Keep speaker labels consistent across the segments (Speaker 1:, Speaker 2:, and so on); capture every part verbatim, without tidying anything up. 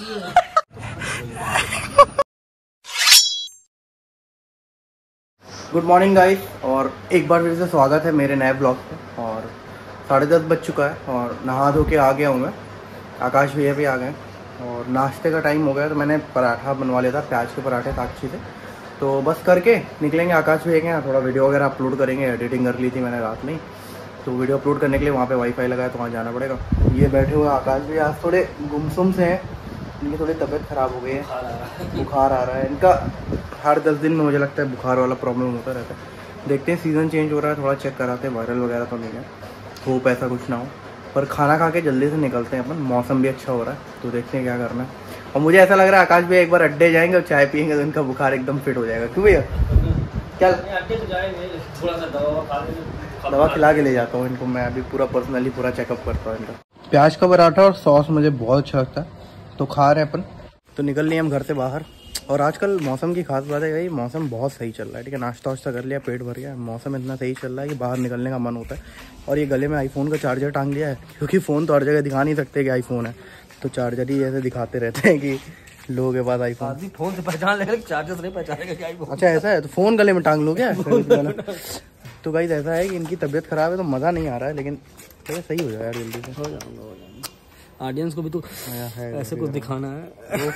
Speaker 1: Good morning guys, और एक बार फिर से स्वागत है मेरे नए ब्लॉग पे। और साढ़े दस बज चुका है और नहा धो के आ गया हूँ मैं। आकाश भैया भी आ गए और नाश्ते का टाइम हो गया, तो मैंने पराठा बनवा लिया था, प्याज के पराठे साक्षी से। तो बस करके निकलेंगे आकाश भैया के यहाँ, थोड़ा वीडियो वगैरह अपलोड करेंगे। एडिटिंग कर ली थी मैंने रात में, तो वीडियो अपलोड करने के लिए वहाँ पे वाईफाई लगाया, तो वहाँ जाना पड़ेगा। ये बैठे हुए आकाश भैया आज थोड़े गुमसुम से हैं, इनकी थोड़ी तबीयत ख़राब हो गई है, बुखार आ रहा है इनका। हर दस दिन में मुझे लगता है बुखार वाला प्रॉब्लम होता रहता है। देखते हैं, सीज़न चेंज हो रहा है, थोड़ा चेक कराते हैं, वायरल वगैरह तो नहीं है, होप ऐसा कुछ ना हो। पर खाना खा के जल्दी से निकलते हैं अपन, मौसम भी अच्छा हो रहा है, तो देखते हैं क्या करना है। और मुझे ऐसा लग रहा है आकाश भैया एक बार अड्डे जाएंगे और चाय पियेंगे तो इनका बुखार एकदम फिट हो जाएगा। क्यों भैया? क्या
Speaker 2: अड्डे तो जाएंगे, थोड़ा सा दवा खा लेंगे,
Speaker 1: दवा खिला के ले जाता हूँ इनको मैं, अभी पूरा पर्सनली पूरा चेकअप करता हूँ इनका। प्याज का पराठा और सॉस मुझे बहुत अच्छा लगता है, तो खा रहे हैं अपन। तो निकल लिए हम घर से बाहर। और आजकल मौसम की खास बात है भाई, मौसम बहुत सही चल रहा है। ठीक है, नाश्ता वाश्ता कर लिया, पेट भर गया, मौसम इतना सही चल रहा है कि बाहर निकलने का मन होता है। और ये गले में आईफोन का चार्जर टांग लिया है, क्योंकि फ़ोन तो हर जगह दिखा नहीं सकते कि आईफोन है, तो चार्जर ही ऐसे दिखाते रहते हैं कि लोगों के पास आईफोन।
Speaker 2: फोन से पहचान लेगा, चार्जर से नहीं पहचानेगा क्या आईफोन।
Speaker 1: अच्छा ऐसा है, तो फ़ोन गले में टांग लो क्या? तो गाइस ऐसा है कि इनकी तबीयत ख़राब है तो मज़ा नहीं आ रहा है, लेकिन सही हो जाएगा जल्दी से।
Speaker 2: हो जाऊंगा हो जाऊंगा ऑडियंस को भी तो ऐसे कुछ दिखाना है।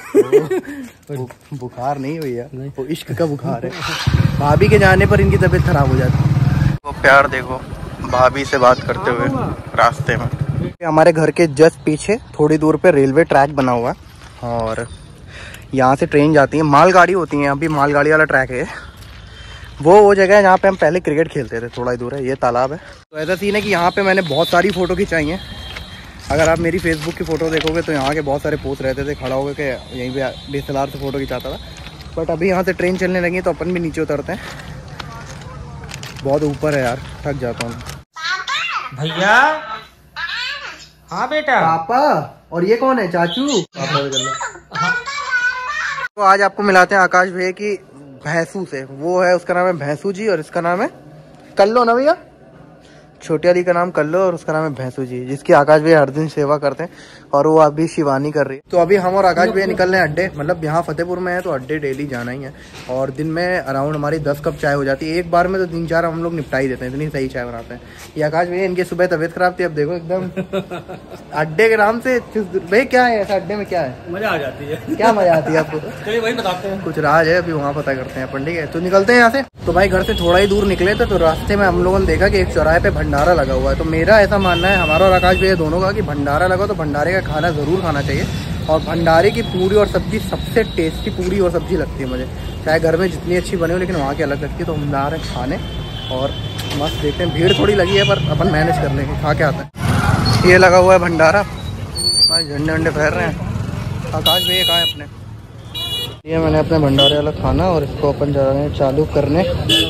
Speaker 1: बुखार नहीं भैया, वो इश्क का बुखार है। भाभी के जाने पर इनकी तबीयत खराब हो जाती है। वो प्यार देखो, भाभी से बात करते हुए रास्ते में। हमारे घर के जस्ट पीछे थोड़ी दूर पे रेलवे ट्रैक बना हुआ है, और यहाँ से ट्रेन जाती है, मालगाड़ी होती है, यहाँ भी मालगाड़ी वाला ट्रैक है। वो वो जगह है जहाँ पे हम पहले क्रिकेट खेलते थे, थोड़ा ही दूर है, ये तालाब है। तो ऐसा सीन है कि यहाँ पे मैंने बहुत सारी फ़ोटो खिंचाई हैं। अगर आप मेरी फेसबुक की फ़ोटो देखोगे तो यहाँ के बहुत सारे पोस्ट रहते थे, खड़ा होकर के यहीं पे डी एस एल आर से फ़ोटो खिंचाता था। बट अभी यहाँ से ट्रेन चलने लगी तो अपन भी नीचे उतरते हैं, बहुत ऊपर है यार, थक जाता हूँ
Speaker 2: भैया। हाँ बेटा।
Speaker 1: पापा। और ये कौन है? चाचू। पापा भी कर लो। तो आज आपको मिलाते हैं आकाश भैया की भैंसू से। वो है, उसका नाम है भैंसू जी, और इसका नाम है कल्लो ना भैया। छोटी वाली का नाम कल्लो और उसका नाम है भैंसू जी, जिसकी आकाश भैया हर दिन सेवा करते हैं, और वो अभी शिवानी कर रही है। तो अभी हम और आकाश भैया निकल रहे हैं अड्डे, मतलब यहाँ फतेहपुर में है तो अड्डे डेली जाना ही है। और दिन में अराउंड हमारी दस कप चाय हो जाती है, एक बार में तो तीन चार हम लोग निपटा ही देते हैं, इतनी सही चाय बनाते हैं। ये आकाश भैया, इनकी सुबह तबीयत खराब थी, अब देखो एकदम अड्डे के नाम से। भाई क्या है ऐसा अड्डे में, क्या है?
Speaker 2: मजा आ जाती है।
Speaker 1: क्या मजा आती है आपको?
Speaker 2: चलिए वही बताते हैं, कुछ
Speaker 1: राज है, अभी वहाँ पता करते हैं अपन। ठीक है, तो निकलते हैं यहाँ से। तो भाई घर से थोड़ा ही दूर निकले थे, तो रास्ते में हम लोगों ने देखा कि एक चौराहे पे भंडारा लगा हुआ है। तो मेरा ऐसा मानना है, हमारा और आकाश भैया दोनों का, कि भंडारा लगा तो भंडारे का खाना ज़रूर खाना चाहिए। और भंडारे की पूरी और सब्जी सबसे टेस्टी पूरी और सब्जी लगती है मुझे, चाहे घर में जितनी अच्छी बनी हो, लेकिन वहाँ की अलग लगती है। तो हम ला रहे हैं खाने और मस्त देखते हैं। भीड़ थोड़ी लगी है पर अपन मैनेज कर लेंगे, खा के आते हैं। ये लगा हुआ है भंडारा, भाई झंडे वंडे फहर रहे हैं। आकाश भैया कहाँ है अपने? ये मैंने अपने भंडारे वाला खाना, और इसको अपन जा रहे हैं चालू करने।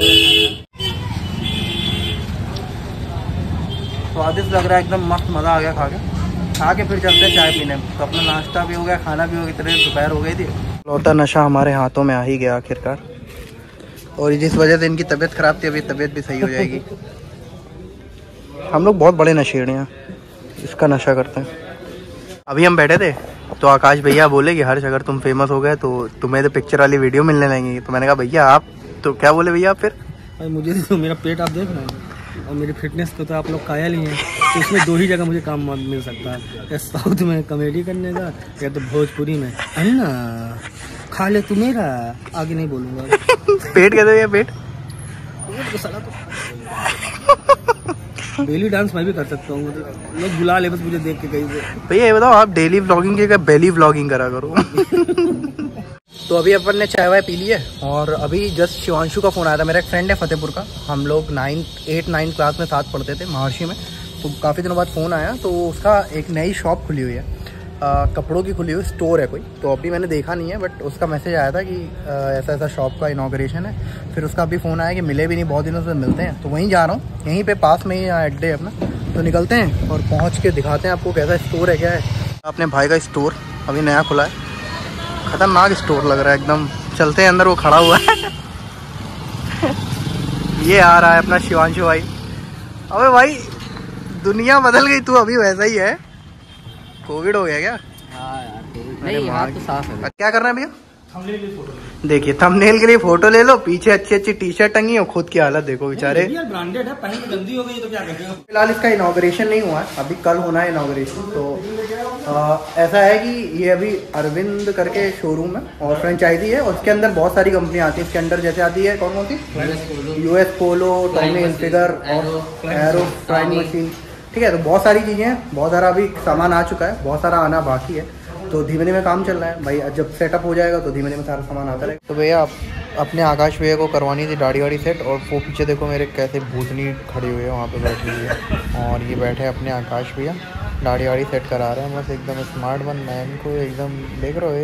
Speaker 1: स्वादिष्ट लग रहा है एकदम, मस्त, मज़ा आ गया खा के। खा के फिर चलते हैं चाय पीने। तो अपना नाश्ता भी हो गया, खाना भी हो गया, इतने दोपहर हो गई थी। लौटा नशा हमारे हाथों में आ ही गया आखिरकार, और जिस वजह से इनकी तबीयत खराब थी, अभी तबीयत भी सही हो जाएगी। हम लोग बहुत बड़े नशेड़ी हैं, इसका नशा करते हैं। अभी हम बैठे थे तो आकाश भैया बोले कि हर्ष अगर तुम फेमस हो गए तो तुम्हें तो पिक्चर वाली वीडियो मिलने लगेगी। तो मैंने कहा भैया आप तो क्या बोले भैया आप? फिर
Speaker 2: मुझे तो मेरा पेट आप देख रहे हैं और मेरी फिटनेस को तो आप लोग कायल ही हैं, तो इसमें दो ही जगह मुझे काम मिल सकता है, या साउथ में कॉमेडी करने का, या तो भोजपुरी में। अन्ना खा ले तू मेरा, आगे नहीं बोलूँगा।
Speaker 1: पेट कैसे भैया? पेट
Speaker 2: तो साला तो बेली डांस मैं भी कर सकता हूँ, लोग बुला ले बस मुझे देख के कहीं से।
Speaker 1: भैया ये बताओ, आप डेली व्लॉगिंग की क्या बेली व्लॉगिंग करा करो? तो अभी अपन ने चाय वाय पी ली है, और अभी जस्ट शिवांशु का फ़ोन आया था। मेरा एक फ्रेंड है फतेहपुर का, हम लोग नाइन्थ एट नाइन्थ क्लास में साथ पढ़ते थे महर्षि में। तो काफ़ी दिनों बाद फ़ोन आया, तो उसका एक नई शॉप खुली हुई है, आ, कपड़ों की खुली हुई स्टोर है कोई। तो अभी मैंने देखा नहीं है, बट उसका मैसेज आया था कि आ, ऐसा ऐसा शॉप का इनॉग्रेशन है। फिर उसका अभी फ़ोन आया कि मिले भी नहीं, बहुत दिनों से मिलते हैं। तो वहीं जा रहा हूँ, यहीं पे पास में ही अड्डे अपना। तो निकलते हैं और पहुँच के दिखाते हैं आपको कैसा स्टोर है, क्या है। अपने भाई का स्टोर अभी नया खुला है, खतरनाक स्टोर लग रहा है एकदम। चलते हैं अंदर, वो खड़ा हुआ है। ये आ रहा है अपना शिवांशु भाई। अबे भाई दुनिया बदल गई, तू अभी वैसा ही है। कोविड हो गया क्या?
Speaker 2: हाँ यार कोविड नहीं, हाथ तो साफ है।
Speaker 1: क्या कर रहे हैं भैया? देखिए थंबनेल के लिए फोटो ले लो, पीछे अच्छी अच्छी टी शर्ट टंगी और खुद की हालत देखो बेचारे।
Speaker 2: ब्रांडेड है, पहन के गंदी हो गई तो क्या करेंगे।
Speaker 1: फिलहाल इसका इनॉग्रेशन नहीं हुआ है, अभी कल होना है इनॉग्रेशन। तो आ, ऐसा है कि ये अभी अरविंद करके शोरूम है और फ्रेंचाइजी है, और उसके अंदर बहुत सारी कंपनियां आती है। इसके अंदर जैसे आती है कौन कौन सी, यूएस पोलो, टॉमी हिलफिगर और एरो फ्राइंग मशीन। ठीक है, तो बहुत सारी चीज़ें हैं, बहुत सारा अभी सामान आ चुका है, बहुत सारा आना बाकी है। तो धीमे धीमे काम चल रहा है भाई, जब सेटअप हो जाएगा तो धीमे धीमे सारा सामान आता रहेगा। तो भैया आप अपने आकाश भैया को करवानी थी दाढ़ी वाड़ी सेट, और वो पीछे देखो मेरे कैसे भूतनी खड़ी हुई है वहाँ पे बैठी हुई है, और ये बैठे अपने आकाश भैया दाढ़ी वाड़ी सेट करा रहे हैं। बस एकदम स्मार्ट वन मैन को एकदम देख रहे हो।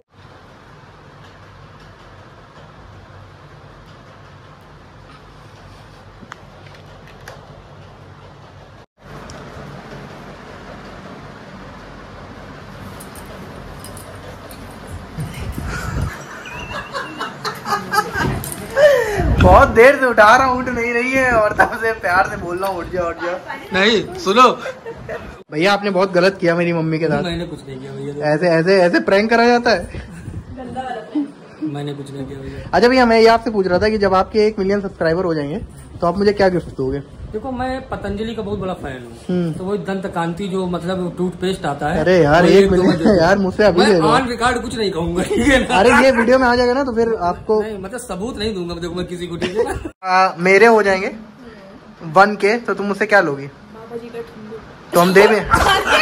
Speaker 1: बहुत देर से उठा रहा हूँ, उठ नहीं रही है, और तब से प्यार से बोल रहा हूँ उठ जाओ उठ जाओ।
Speaker 2: नहीं सुनो
Speaker 1: भैया, आपने बहुत गलत किया मेरी मम्मी के साथ।
Speaker 2: मैंने कुछ नहीं किया भैया।
Speaker 1: ऐसे ऐसे ऐसे प्रैंक करा जाता है?
Speaker 2: मैंने कुछ नहीं किया भैया।
Speaker 1: अच्छा भैया, मैं ये आपसे पूछ रहा था कि जब आपके एक मिलियन सब्सक्राइबर हो जाएंगे तो आप मुझे क्या गिफ्ट दोगे?
Speaker 2: देखो मैं पतंजलि का बहुत बड़ा फैन हूँ, तो वो दंत कांति जो मतलब टूथपेस्ट आता है।
Speaker 1: अरे यार एक मिलियन यार मुझसे अभी ले लो।
Speaker 2: ऑन रिकॉर्ड कुछ नहीं कहूंगा।
Speaker 1: अरे ये वीडियो में आ जाएगा ना तो फिर आपको
Speaker 2: नहीं, मतलब सबूत नहीं दूंगा देखो मैं किसी को। ठीक है
Speaker 1: आ, मेरे हो जाएंगे वन के तो तुम मुझसे क्या लोगी? तो हम दे में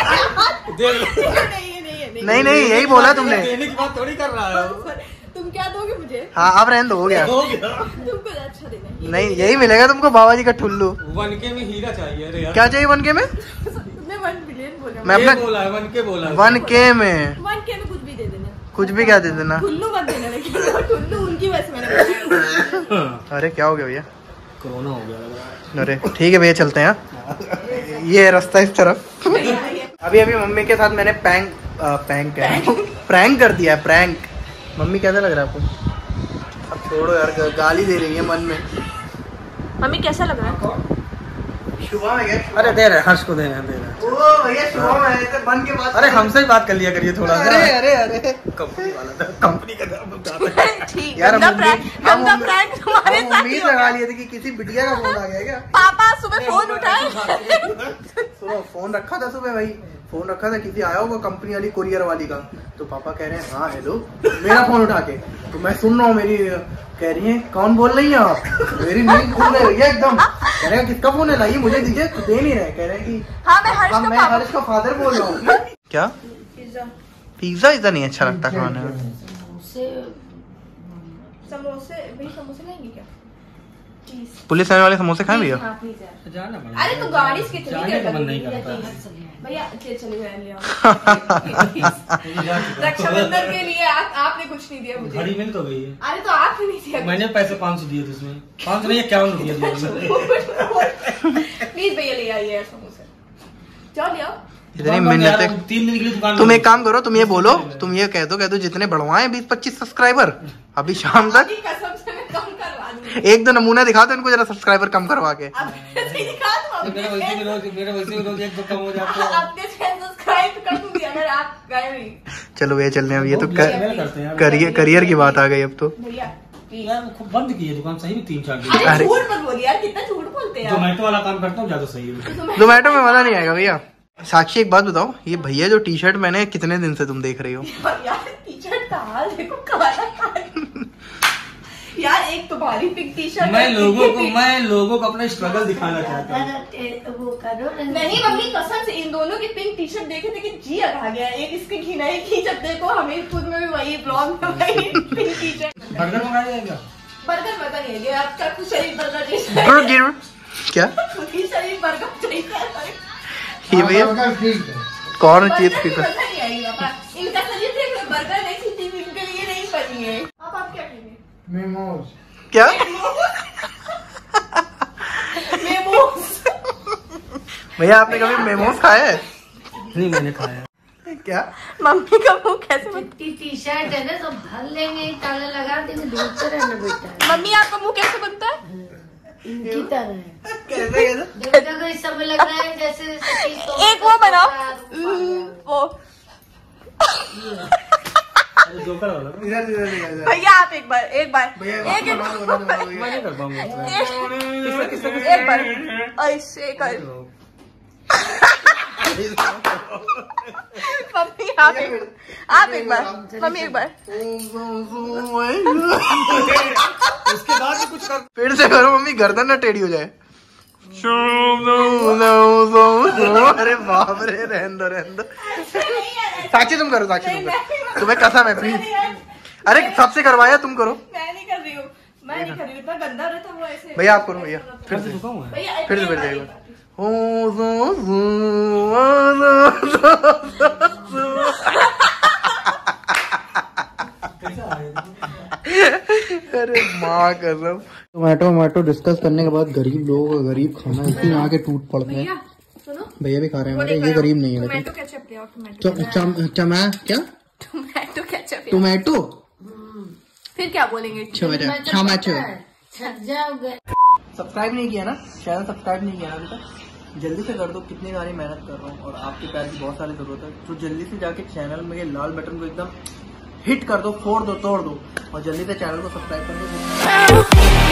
Speaker 1: नहीं नहीं यही बोला तुमने।
Speaker 2: देने की बात थोड़ी कर रहा है।
Speaker 3: तुम क्या दोगे मुझे?
Speaker 1: हाँ अब रहने दो, हो गया।
Speaker 3: तुमको अच्छा देना।
Speaker 1: नहीं यही मिलेगा तुमको, बाबा जी का ठुल्लू।
Speaker 2: वन के में हीरा चाहिए। अरे यार
Speaker 1: क्या चाहिए वन के में?
Speaker 3: तुमने वन बिलियन बोला।
Speaker 1: मैं अपना
Speaker 2: बोला है, वन के बोला है।
Speaker 1: वन के में
Speaker 3: वन के में कुछ भी दे देना।
Speaker 1: कुछ भी क्या दे देना?
Speaker 3: ठुल्लू मत देना, लेकिन ठुल्लू उनकी वजह से मैंने।
Speaker 1: अरे क्या हो गया भैया?
Speaker 2: कोरोना हो गया।
Speaker 1: अरे ठीक है भैया, चलते हैं। ये रास्ता इस तरफ। अभी अभी मम्मी के साथ मैंने पैंक पैंक प्रैंक कर दिया है, प्रैंक। मम्मी कैसा लग रहा है आपको? अब छोड़ो यार, गाली दे रही है मन में।
Speaker 3: मम्मी कैसा लग रहा है?
Speaker 1: शुभम है क्या?
Speaker 2: अरे दे रहे हर्ष को दे रहे दे रहे
Speaker 1: ओ भैया शुभम है, ऐसे बन के बात।
Speaker 2: अरे हमसे ही बात कर लिया करिए थोड़ा सा।
Speaker 1: अरे अरे अरे
Speaker 2: कंपनी वाला था, कंपनी का नाम बता रहे।
Speaker 3: ठीक
Speaker 1: यार
Speaker 3: गंदा
Speaker 1: हम
Speaker 3: प्रैंक, गंदा प्रैंक तुम्हारे
Speaker 1: हम
Speaker 3: साथ ही
Speaker 1: उम्मीद
Speaker 3: हो
Speaker 1: लगा
Speaker 3: गया।
Speaker 1: लिए थे कि किसी बिटिया का फोन आ गया क्या।
Speaker 3: पापा सुबह फोन उठाए।
Speaker 1: सुनो, फोन रखा था सुबह भाई, फोन रखा था, किसी आया होगा कंपनी वाली कुरियर वाली का, तो पापा कह रहे हैं हाँ हेलो, मेरा फोन उठा के। तो मैं सुन रहा हूँ, मेरी कह रही है कौन बोल रही है आप? मेरी नींद खुल गई भैया एकदम। कह रहे हैं किसका फोन है, लाइए मुझे दीजिए, तो दे नहीं रहे। कह रहे हैं कि
Speaker 3: हाँ मैं हर्ष
Speaker 1: हाँ
Speaker 3: का
Speaker 1: मैं
Speaker 3: पापा।
Speaker 1: हर्ष का फादर बोल रहा हूँ। क्या
Speaker 3: पिज्जा
Speaker 1: पिज्जा इतना नहीं अच्छा लगता खाने में?
Speaker 3: समोसे भाई, समोसे लेंगे क्या? प्लीज।
Speaker 1: पुलिस आने वाले समोसे खाए भैया?
Speaker 3: हाँ प्लीज यार।
Speaker 2: जाना पड़ेगा।
Speaker 3: अरे तो गाड़ी कितनी
Speaker 2: जाने
Speaker 3: देर
Speaker 2: का
Speaker 3: तक
Speaker 2: मन नहीं
Speaker 3: रुकेगी?
Speaker 2: करता।
Speaker 3: भैया चलिए चलिए मैं ले आओ। रक्षाबंधन के लिए आप आपने कुछ नहीं दिया मुझे।
Speaker 2: घड़ी मिल तो गई है।
Speaker 3: अरे तो आप ही नहीं दिया।
Speaker 2: मैंने पैसे पाँच सौ दिए थे उसमें, पाँच सौ नहीं इक्यावन रुपया दिया।
Speaker 3: प्लीज भैया ले आइए यार समोसे। जाओ ले आओ।
Speaker 1: इतनी मिन्नत है।
Speaker 2: तीन दिन के लिए दुकान।
Speaker 1: तुम एक काम करो, तुम ये बोलो, तुम ये कह दो कह दो जितने बढ़वाए बीस पच्चीस सब्सक्राइबर अभी शाम तक,
Speaker 3: अभी कसम से मैं कम करवा दूंगी।
Speaker 1: एक दो नमूना दिखा दो इनको जरा सब्सक्राइबर कम करवा के।
Speaker 3: अब ऐसे दिखा दूं
Speaker 2: मेरा वैसे भी रोज मेरा वैसे भी रोज एक दो कम हो जाता है।
Speaker 3: अपने से सब्सक्राइब कर दूंगी अगर आप गए भी।
Speaker 1: चलो भैया चलने, अब ये तो
Speaker 2: करते हैं
Speaker 1: करियर करियर की बात आ गई अब तो।
Speaker 3: भैया
Speaker 2: यार खूब बंद की है दुकान, सही में तीन चार दिन।
Speaker 3: अरे
Speaker 1: अरे।
Speaker 3: झूठ मत बोलिए यार, कितना झूठ बोलते हैं आप।
Speaker 2: जोमेटो वाला काम करता हूँ ज्यादा सही है।
Speaker 1: जोमेटो में मजा नहीं आएगा भैया। साक्षी एक बात बताओ, ये भैया जो टी शर्ट मैंने कितने दिन से तुम देख रही हो?
Speaker 3: यार टी शर्ट का हाल देखो, काला काला। यार एक तुम्हारी पिंक टी शर्ट।
Speaker 2: मैं लोगों को मैं लोगों को अपना स्ट्रगल दिखाना चाहता हूँ।
Speaker 3: वो करो नहीं मम्मी, कसम से इन दोनों की पिंक टी शर्ट देखे थे कि जी आ गया। एक इसकी घिनाई की, जब देखो हमीरपुर में भी वही ब्लॉग में वही पिंक टी शर्ट।
Speaker 2: बर्गर मंगाया जाएगा?
Speaker 3: बर्गर पता नहीं है, आपका कुछ शरीफ बर्गर चाहिए
Speaker 1: क्या
Speaker 3: शरीफ बर्गर चाहिए
Speaker 1: ये भैया कौन चीज की
Speaker 3: पता नहीं आएगी पापा। इनका शरीर देख लो, बर्गर नहीं थी, इनके लिए नहीं बनी है। आप आप क्या कहेंगे?
Speaker 1: मेमोज। क्या?
Speaker 3: मेमोज।
Speaker 1: भैया आपने कभी मेमोज खाया है?
Speaker 2: नहीं मैंने खाया।
Speaker 1: क्या?
Speaker 3: मम्मी का मुंह कैसे?
Speaker 4: टी शर्ट है ना, तो भर लेंगे, ताला लगा देंगे, धूप रहना बेटा।
Speaker 3: मम्मी आपका मुंह कैसे बनता है?
Speaker 4: इनकी तरह
Speaker 1: कैसे कैसे?
Speaker 4: देखो इस सब लग रहा है जैसे
Speaker 3: एक वो बनाओ वो
Speaker 2: जोकर वाला ना।
Speaker 1: इधर इधर इधर
Speaker 3: भैया आप एक बार एक बार
Speaker 1: भैया
Speaker 3: एक एक
Speaker 1: बना दो, बना दो, बना दो,
Speaker 2: मैं
Speaker 1: भैया।
Speaker 2: नहीं कर पाऊंगा।
Speaker 3: एक बार ऐसे कर मम्मी आप एक आप एक बार मम्मी एक बार
Speaker 1: उसके बाद भी कुछ कर फिर से करो मम्मी, गर्दन ना टेढ़ी हो जाए। अरे बाप रे, रहने दो रहने दो। साक्षी तुम करो, साक्षी तुम करो, तुम्हें कसम है प्लीज। अरे सबसे करवाया, तुम करो।
Speaker 3: मैं नहीं कर रही हूँ, मैं नहीं कर रही हूँ, इतना गंदा रहता वो ऐसे।
Speaker 1: भैया आप करो भैया,
Speaker 2: फिर से झुका हुआ है।
Speaker 3: भैया
Speaker 1: फिर से
Speaker 3: एक
Speaker 1: फिर
Speaker 3: बार,
Speaker 1: से
Speaker 3: एक
Speaker 1: एक
Speaker 3: बार। अरे माँ कसम। टोमेटो टोमेटो डिस्कस करने के बाद गरीब लोगों का गरीब खाना इसी में आके टूट पड़ते हैं। भैया सुनो,
Speaker 1: भैया भी खा रहे हैं हमारे, ये गरीब नहीं है
Speaker 3: टोमेटो
Speaker 1: लेकिन।
Speaker 3: केचप ले आओ, टोमेटो
Speaker 1: चम चमा क्या
Speaker 3: टोमेटो केचप ले आओ।
Speaker 1: टोमेटो
Speaker 3: फिर क्या बोलेंगे?
Speaker 1: टमाटो।
Speaker 4: छक जाओगे।
Speaker 1: सब्सक्राइब नहीं किया ना, चैनल सब्सक्राइब नहीं किया ना अभी तक, जल्दी से कर दो। कितनी सारी मेहनत कर रहा हूँ और आपके प्यार की बहुत सारी जरूरत है, तो जल्दी से जाके चैनल में ये लाल बटन को एकदम हिट कर दो, फोड़ दो, तोड़ दो और जल्दी से चैनल को सब्सक्राइब कर दो।